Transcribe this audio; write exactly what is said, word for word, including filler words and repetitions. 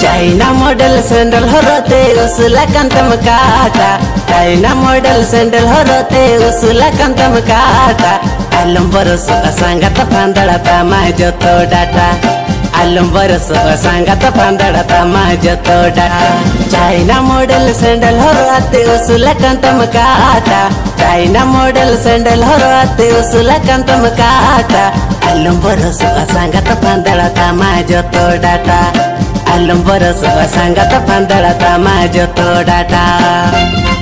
China model sandal हरते उसला कंतम काटा चाइना मॉडल सैंडल हरते उसला कंतम काटा आलम बरस सांगत फांदळता माझो तो डाटा आलम बरस सांगत फांदळता माझो तो डाटा चाइना मॉडल सैंडल हरते उसला कंतम काटा चाइना मॉडल सैंडल हरते उसला कंतम काटा आलम बरस सांगत फांदळता माझो तो डाटा आलम बरस सांगत फांदळता माझो तो डाटा।